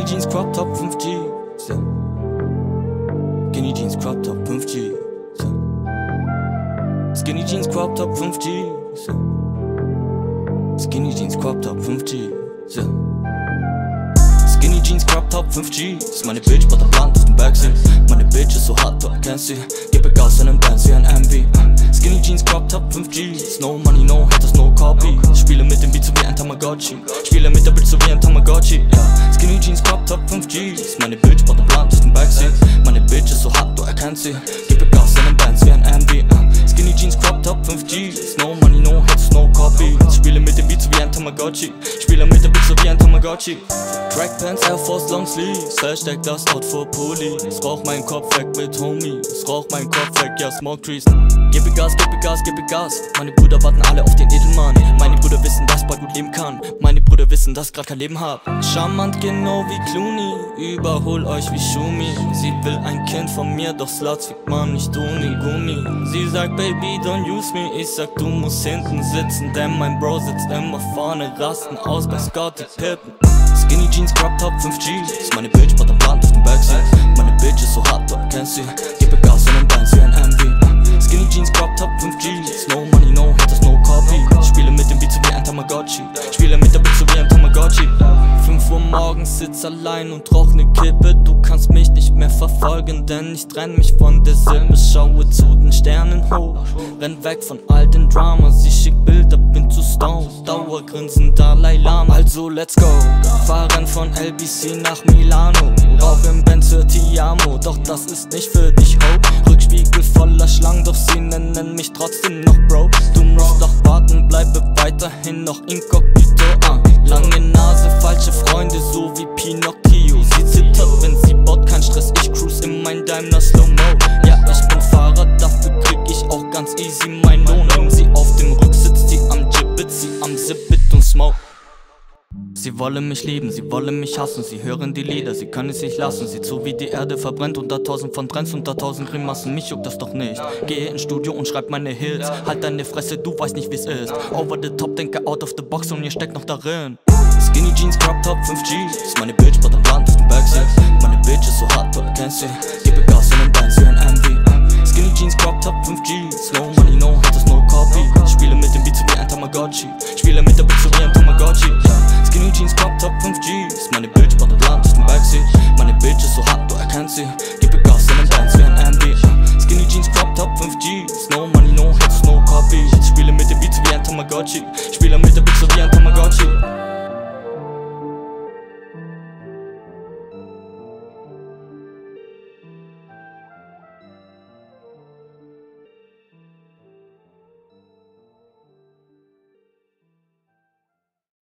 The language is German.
Jeans, Crop Top, 5G, so. Skinny Jeans, Crop Top, 5G, so. Skinny Jeans, Crop Top, 5G, so. Skinny Jeans, Crop Top, 5G, so. Skinny Jeans, Crop Top, 5G. Ist meine Bitch, baut der Blunt auf dem Backseat. Meine Bitch ist so hart, du erkennst sie. Gebe Gas in den Bands wie ein MV. Skinny Jeans, Crop Top, 5G. Ist no money, no haters, no copy. Spiele mit dem Beat so wie ein Tamagotchi. Spiele mit der Bitch so wie ein Tamagotchi, yeah. Skinny Jeans, Crop Top, 5G. Ist meine Bitch, baut der Blunt auf dem Backseat. Meine Bitch ist so hart, du erkennst sie. Gebe Gas in den Bands wie ein MV. Skinny Jeans, Crop Top, 5G. Ist no money, no haters, no copy. Spiele mit dem Beat so wie ein Tamagotchi. Spiele mit der Bitch so wie ein Tamagotchi. Trackpants, Air Force, Long Sleeves. Hashtag das Outfit Pulli. Es raucht meinen Kopf weg mit Homie. Es raucht meinen Kopf weg, ja, Smoke Trees. Gebe Gas, gebe Gas, gebe Gas. Meine Brüder warten alle auf den Edelmann. Meine Brüder wissen, dass ich bald gut leben kann. Meine Brüder wissen, dass ich grad kein Leben hab. Charmant genau wie Clooney. Überhol euch wie Schumi. Sie will ein Kind von mir, doch Sluts fickt man nicht ohne Gummi. Sie sagt, Baby, don't use me. Ich sag, du musst hinten sitzen, denn mein Bro sitzt immer vorne. Rasten aus bei Scottie Pippen. Skinny Jeans, Crop Top, 5G. Ist meine Bitch, baut der Blunt auf dem Backseat. Meine Bitch ist so hart, du erkennst sie. Gebe Gas in den Bands wie ein MV. Skinny Jeans, Crop Top, 5G. Ist no money, no haters, no copy. Spiele mit dem Beat so wie ein Tamagotchi. Spiele mit der Bitch so wie ein Tamagotchi. 5 Uhr morgens, sitz allein und rauch ne Kippe. Du kannst mich nicht mehr verfolgen, denn ich trenn mich von der Sippe. Schaue zu den Sternen hoch, renn weg von all den Dramas. Sie schickt Bilder, bin zu stoned. Dauergrinsen, Dalai Lama. Also let's go. Fahren von LBC nach Milano. Rauf im Benz für Tiamo, doch das ist nicht für dich, ho. Rückspiegel voller Schlangen, doch sie nennen mich trotzdem noch Bro. Du musst doch warten, bleibe weiterhin noch inkognito. Lange Nase, falsche Freunde, so wie Pinocchio. Sie zittert, wenn sie baut, kein Stress, ich cruise in mein Daimler Slow-Mo. Ja, ich bin Fahrer, dafür krieg ich auch ganz easy mein Lohn. Nimm sie auf dem Rücksitz, sie am Gibbet, sie am Zippet und Smoke. Sie wollen mich lieben, sie wollen mich hassen, sie hören die Lieder, sie können es nicht lassen. Sieht so wie die Erde verbrennt unter 1000 von Trends, unter 1000 Grimassen, mich juckt das doch nicht. Gehe ins Studio und schreib meine Hits, halt deine Fresse, du weißt nicht wie's ist. Over the top, denke out of the box und ihr steckt noch darin. Skinny Jeans, Crop Top, 5G. Ist meine Bitch, baut der Blunt auf dem Backseat. Meine Bitch ist so hart, du erkennst sie. Gebe Gas in den Bands wie ein MV. Skinny Jeans, Crop Top, 5G. Slow money, no haters, no copy. Spiele mit dem Beat so wie ein Tamagotchi. Spiele mit der Bitch so wie ein Tamagotchi, yeah. Skinny Jeans, Crop Top, 5G. Ist meine Bitch, baut der Blunt auf dem Backseat. Meine Bitch ist so hart, du erkennst sie.